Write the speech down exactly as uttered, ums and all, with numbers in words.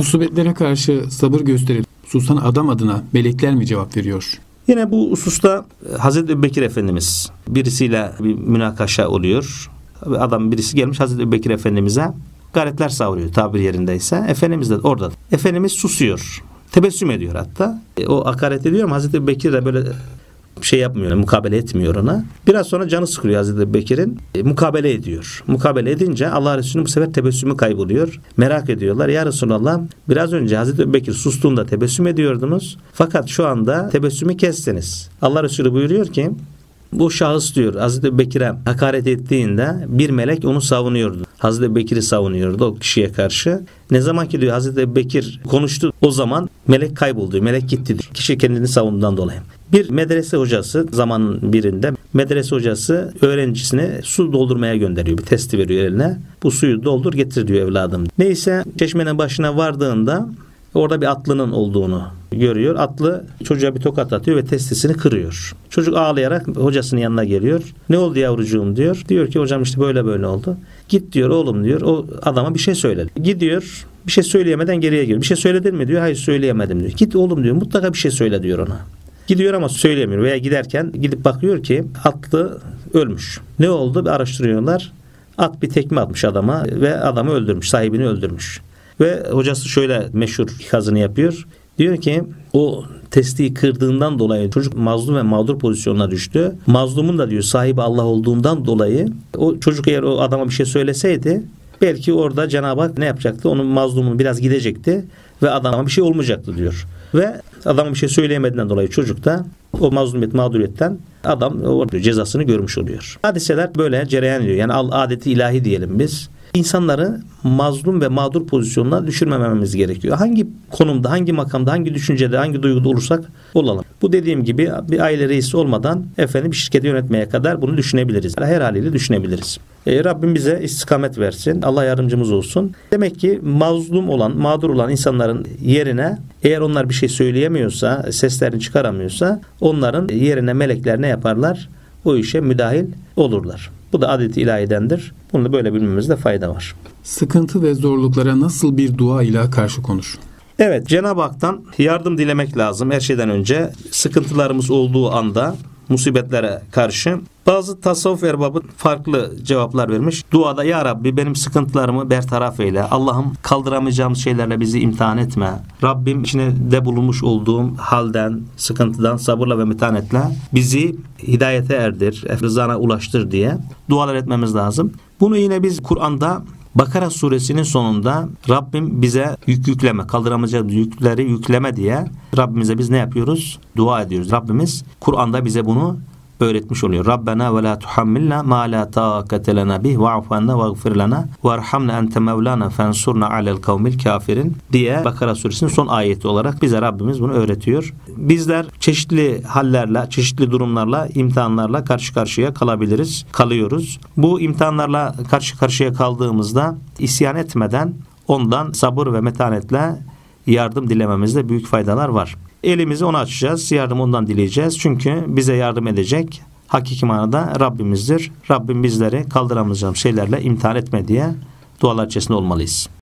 Musibetlere karşı sabır gösterip susan adam adına melekler mi cevap veriyor? Yine bu hususta Hazreti Ebubekir Efendimiz birisiyle bir münakaşa oluyor. Adam birisi gelmiş Hazreti Ebubekir Efendimiz'e gayretler savuruyor tabir yerindeyse. Efendimiz de orada. Efendimiz susuyor. Tebessüm ediyor hatta. E, o hakaret ediyor ama Hazreti Ebubekir de böyle şey yapmıyor, mukabele etmiyor ona. Biraz sonra canı sıkılıyor Hazreti Ebubekir'in. E, mukabele ediyor. Mukabele edince Allah Resulü'nün bu sefer tebessümü kayboluyor. Merak ediyorlar. Ya Resulallah, biraz önce Hazreti Ebubekir sustuğunda tebessüm ediyordunuz. Fakat şu anda tebessümü kestiniz. Allah Resulü buyuruyor ki bu şahıs diyor Hazreti Ebubekir'e hakaret ettiğinde bir melek onu savunuyordu. Hazreti Ebubekir'i savunuyordu o kişiye karşı. Ne zaman ki diyor Hazreti Ebubekir konuştu, o zaman melek kayboldu. Melek gitti diyor. Kişi kendini savunduğundan dolayı. Bir medrese hocası zamanın birinde medrese hocası öğrencisine su doldurmaya gönderiyor. Bir testi veriyor eline. Bu suyu doldur getir diyor evladım. Neyse çeşmenin başına vardığında orada bir atlının olduğunu görüyor. Atlı çocuğa bir tokat atıyor ve testisini kırıyor. Çocuk ağlayarak hocasının yanına geliyor. Ne oldu yavrucuğum diyor. Diyor ki hocam işte böyle böyle oldu. Git diyor oğlum diyor. O adama bir şey söyle. Gidiyor. Bir şey söyleyemeden geriye geliyor. Bir şey söyledin mi diyor. Hayır söyleyemedim diyor. Git oğlum diyor. Mutlaka bir şey söyle diyor ona. Gidiyor ama söyleyemiyor. Veya giderken gidip bakıyor ki atlı ölmüş. Ne oldu? Bir araştırıyorlar. At bir tekme atmış adama ve adamı öldürmüş. Sahibini öldürmüş. Ve hocası şöyle meşhur ikazını yapıyor. Diyor ki o testiyi kırdığından dolayı çocuk mazlum ve mağdur pozisyonuna düştü. Mazlumun da diyor sahibi Allah olduğundan dolayı o çocuk eğer o adama bir şey söyleseydi belki orada Cenab-ı Hak ne yapacaktı? Onun mazlumun biraz gidecekti ve adama bir şey olmayacaktı diyor. Ve adama bir şey söyleyemediğinden dolayı çocuk da o mazlumiyet mağduriyetten adam orada cezasını görmüş oluyor. Hadiseler böyle cereyan ediyor. Yani adeti ilahi diyelim biz. İnsanları mazlum ve mağdur pozisyonuna düşürmememiz gerekiyor. Hangi konumda, hangi makamda, hangi düşüncede, hangi duyguda olursak olalım. Bu dediğim gibi bir aile reisi olmadan efendim bir şirketi yönetmeye kadar bunu düşünebiliriz. Her haliyle düşünebiliriz. E, Rabbim bize istikamet versin. Allah yardımcımız olsun. Demek ki mazlum olan, mağdur olan insanların yerine eğer onlar bir şey söyleyemiyorsa, seslerini çıkaramıyorsa onların yerine melekler ne yaparlar? O işe müdahil olurlar. Bu da adeti ilahidendir. Bunu da böyle bilmemizde fayda var. Sıkıntı ve zorluklara nasıl bir dua ile karşı konur? Evet, Cenab-ı Hak'tan yardım dilemek lazım her şeyden önce. Sıkıntılarımız olduğu anda musibetlere karşı. Bazı tasavvuf erbabı farklı cevaplar vermiş. Duada ya Rabbi benim sıkıntılarımı bertaraf eyle. Allah'ım kaldıramayacağımız şeylerle bizi imtihan etme. Rabbim içine de bulunmuş olduğum halden, sıkıntıdan sabırla ve metanetle bizi hidayete erdir, rızana ulaştır diye dualar etmemiz lazım. Bunu yine biz Kur'an'da Bakara suresinin sonunda Rabbim bize yük yükleme, kaldıramayacağımız yükleri yükleme diye Rabbimize biz ne yapıyoruz? Dua ediyoruz. Rabbimiz Kur'an'da bize bunu öğretmiş oluyor. Rabbena ve la tuhammilna ma la taqate lena bih va'fu anna vaghfir lana varhamna ente mevlana fensurna alel kavmil kafirin diye Bakara suresinin son ayeti olarak bize Rabbimiz bunu öğretiyor. Bizler çeşitli hallerle, çeşitli durumlarla, imtihanlarla karşı karşıya kalabiliriz, kalıyoruz. Bu imtihanlarla karşı karşıya kaldığımızda isyan etmeden ondan sabır ve metanetle yardım dilememizde büyük faydalar var. Elimizi ona açacağız, yardım ondan dileyeceğiz. Çünkü bize yardım edecek hakiki manada Rabbimizdir. Rabbim bizleri kaldıramayacağım şeylerle imtihan etme diye dualar içerisinde olmalıyız.